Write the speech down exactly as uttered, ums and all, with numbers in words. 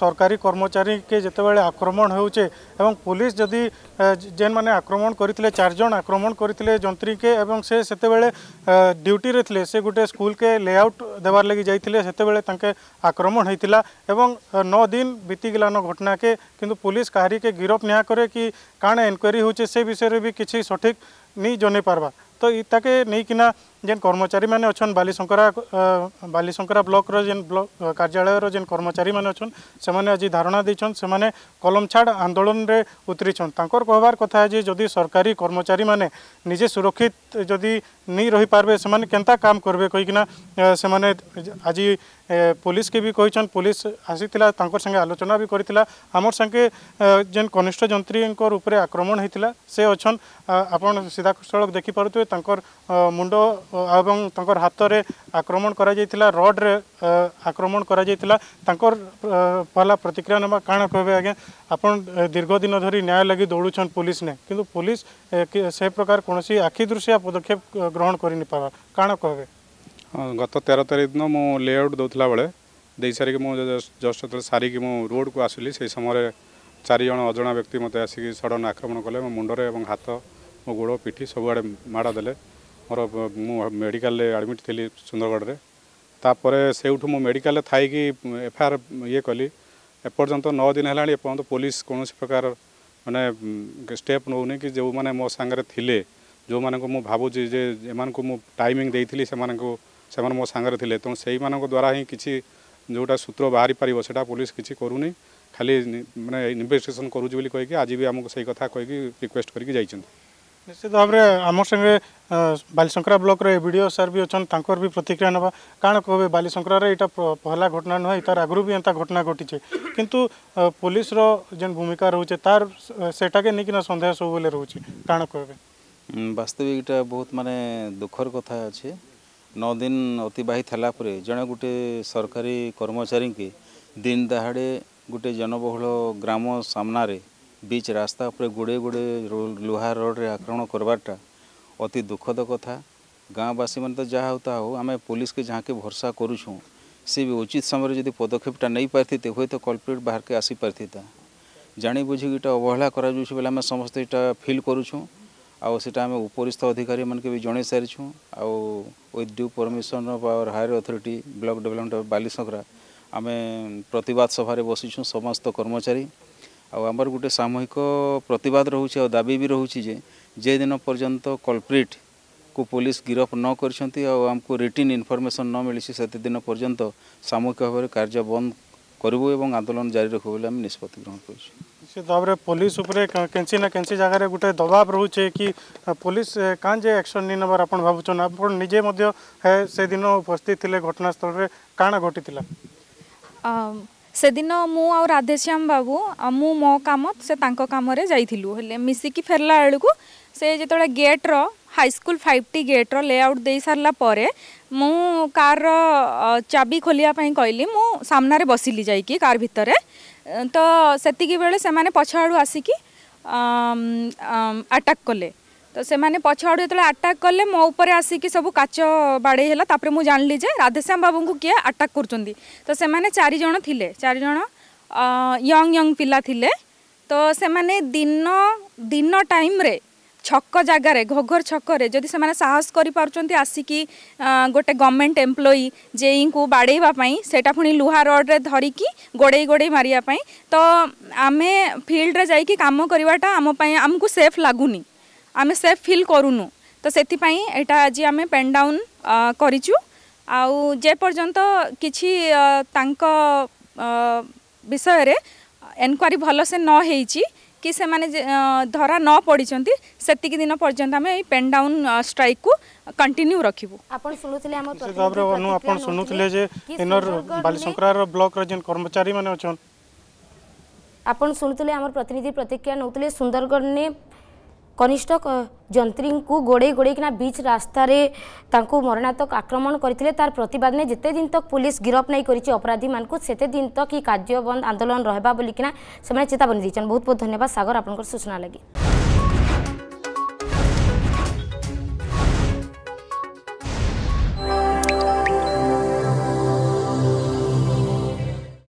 सरकारी कर्मचारी के जितेबाला आक्रमण होचे एवं पुलिस जदि जेन माने आक्रमण करते चार जन आक्रमण करते जंत्री के एवं से सेतेबेले ड्यूटी रे थिले से गोटे स्कूल के लेआउट देवार लगी जाइथिले सेतेबेले तांके आक्रमण होइतिला एवं नौ दिन बीतीगलान घटना के किंतु पुलिस कहारी के गिरफ निया करे कि काण एनक्वारी होचे से विषय भी किसी सठिक नहीं जन पार्बा तो इताके नहीं किना जेन कर्मचारी माने अच्छन बालीशंकरा बालीशंकरा ब्लॉक रो जेन ब्लॉक कार्यालय रो जेन कर्मचारी माने अच्छन से माने आज धारणा दैछन से माने कलम छाड़ आंदोलन रे उतरीछन तांकर कहबार कथा है जे जदि सरकारी कर्मचारी माने निजे सुरक्षित जदि नहीं रही पारबे से माने केंता काम करबे कहिकिना से माने आज पुलिस के भी कहिछन पुलिस आसीतिला तांकर संगे आलोचना भी करथिला हमर संगे जेन कनिष्ठ जंत्री इंकर ऊपर आक्रमण हेतिला से अच्छन आपण सीधा सड़क देखि पारुतबे तांकर मुंडो एवं तांकर हाथ रे आक्रमण करा जायतिला रड रे आक्रमण करा जायतिला तांकर पहला प्रतिक्रिया नबा काण कहबे आगे आपण दीर्घ दिन धरी न्याय लगी दौड़ुछन पुलिस ने किंतु पुलिस से प्रकार कोनसी आखि दृश्य पदक्षेप ग्रहण करि नि पावा काण कहबे गत तेरह तारीख दिन मु लेआउट दौला बेले दे सारिक मु जस्ट जो सारिक मु रोड को आसली से समय चार जन अजणा व्यक्ति मत आसिक सडन आक्रमण कले मो मुंडरे और हाथ मो गोड़ पिठी सबुआड़े माड़ देले मोर मु मेडिकल एडमिट थी सुंदरगढ़ रे तापर से मु मेडिकल थाई कि एफआईआर ये कली एपर्यंत नौ दिन है एपर्यंत पुलिस कौन प्रकार माने स्टेप नौनी कि जो मैंने मो सांगे थिले जो माने को मु भावुची जे एमान को मु टाइमिंग देइथिली से माने को से माने मो सांगे थिले तो सेही माने को द्वारा ही किछि जोटा सूत्र बाहरी पारिबो सेटा पुलिस किछि करूनी खाली माने इन्वेस्टिगेशन करूजी बोली कहि कि आज भी हमको सही कथा कहि कि रिक्वेस्ट करके जाइछन निश्चित भाव में आम संगे बालीशंकरा ब्लॉक रे वीडियो सर भी अच्छा तांकर भी प्रतिक्रिया नवा काण कहबे बालीशंकरा रे इटा पहला घटना नुह तार आगु भी एंता घटना घटी किंतु पुलिस रो जेन भूमिका रोचे तार सेटा के निकिना संदेह सब बेले रोचे काण कहबे वास्तविक इटा बहुत माने दुखर कथा अच्छे नौ दिन अतिबाहित है पर जड़े गोटे सरकारी कर्मचारी के दिन दहाड़े गोटे जनबहुल ग्राम सामना रे बीच रास्ता पर गोड़े गोड़े लुहा रोड रे आक्रमण करवाटा अति दुखद कथा गाँववासी मैंने तो जहाँ होता हो आम पुलिस के जहाँ के भरोसा करुछूँ सी भी उचित समय जब पदक्षेपटा नहीं पार्थी हुए तो कल्प्रिट बाहर के आसी पार्थिता जानी बुझी इटा अवहेला करा बेले आम समस्त इटा फिल करुछूँ आउ सीटा आम उपरिस्थ अधिकारी मन के भी जन सारीछूँ आउ with due permission of our higher authority block development of Balishankara आम प्रतिवाद सभा बसीछूँ समस्त कर्मचारी आमर गोटे सामूहिक प्रतिवाद रोचे और दाबी भी रोचे जे जे दिन पर्यंत कल्प्रिट को पुलिस गिरफ न करमको रिटिन इनफॉरमेशन न मिली से दिन पर्यंत सामूहिक भाव में कार्य बंद करूँ और आंदोलन जारी रखू बोले आम निष्पत्ति ग्रहण कर निश्चित भाव में पुलिस उपरे केंसी ना केंसी जगह गोटे दबाव रोचे कि पुलिस काँ जे एक्शन नहीं नबार आप भावुन आप निजे है से दिन उपस्थित थे घटनास्थल में काण घटी से दिन मु आ राधेश्याम बाबू मु मो काम से तांको काम रे जाइथिलु हेले मिसिकी फेरला बेलू से जो गेट रो high school five T gate रो लेआउट दे सारला परे मु कार रो चाबी खोलिया पई कहली मु सामना रे बसिली जाइकी कार भितरे तो सेतिकी बेले से माने पछाड़ू आसिकी अटैक कले तो से माने पछाड़ू जो अटैक कले मो ऊपर आसिकी सब काच बाड़े है तापर मु जानली जे राधेश्याम बाबू को किए अटैक करचंदी तो से माने चारि जण थिले चारि जण यंग यंग पिला थिले तो से माने दिन दिन टाइम रे छक जगार घोघर छक जदि से माने साहस करि पारुचंती आसिकी गोटे गवर्नमेंट एम्प्लॉई जेई को बाड़ेबा पई सेटा पुनी लुहा रड रे धरिकी गोड़े गोड़े मारिया पई तो आमे फील्ड रे जाई की काम करवाटा आम पई हमको सेफ लागुनी आमे सेफ फील करूनु तो सेति पई एटा आज आमे पेन डाउन करिचु आउ जे पर्यंत किछि तांको विषय रे एनक्वारी भलो से न हेइची कि से माने धरा न पड़ीचंती सेतिकी दिन पर्यंत आमे पेन डाउन स्ट्राइक को कंटिन्यू रखिबु आपण सुनुथिले हम प्रतिनिधि आपण सुनुथिले जे इनर बालीशंकरा ब्लॉक रे जेन कर्मचारी माने अछन आपण सुनुथिले हमर प्रतिनिधि प्रतिक्रिया नउथिले सुंदरगढ़ ने कनिष्ठ जंत्री को गोड़े गोड़े किना बीच रास्ता रे तांको मरणातक आक्रमण करथिले तार प्रतिवाद ने जिते दिन तक पुलिस गिरफ नहीं करिछि अपराधी मान को सेते दिन तक ही कार्य बंद आंदोलन रहबा बोली किना से चेतावनी दीचन। बहुत बहुत धन्यवाद सागर आपनकर सूचना लगी।